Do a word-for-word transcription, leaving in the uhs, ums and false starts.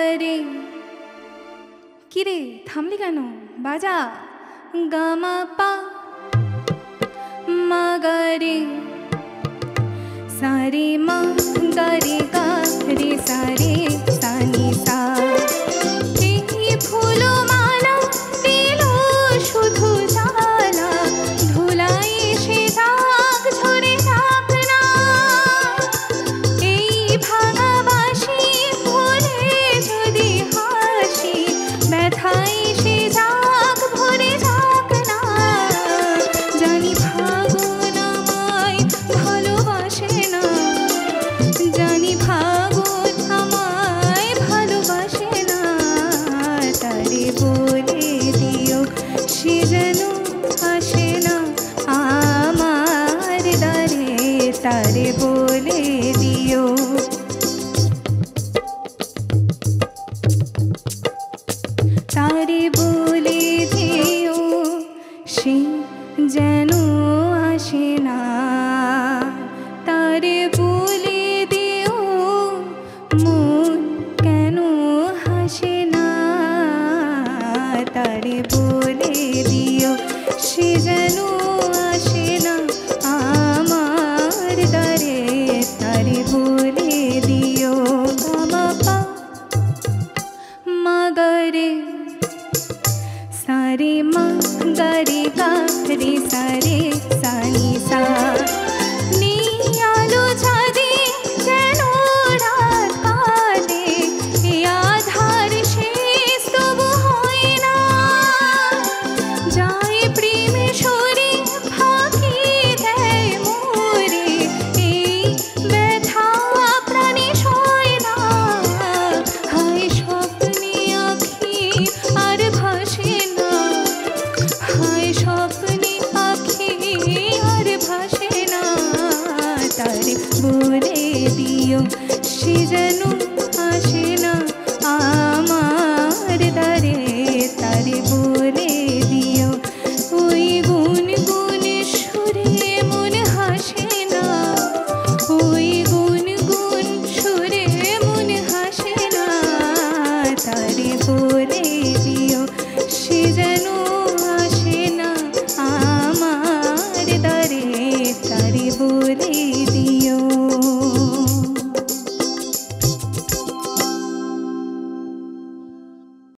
রে। কিরে থামলি কেন? বাজা গা মা পা মা গা রে, সারে মা গা রে গা রে সারে সানি সা। এই ফুলো মালা দিল শুধু জ্বালা, ধুলাই সে যাক ঝরে যাক না। এই ভাঙা বাঁশি ভুলে যদি হাসি, ব্যথাই সে যাক ভরে যাক না। জানি ফাগুন আমায় ভালোবাসে না, জানি ফাগুন আমায় ভালোবাসে না। তারে বলে দিও সে যেন আসে না আমার দ্বারে, তারে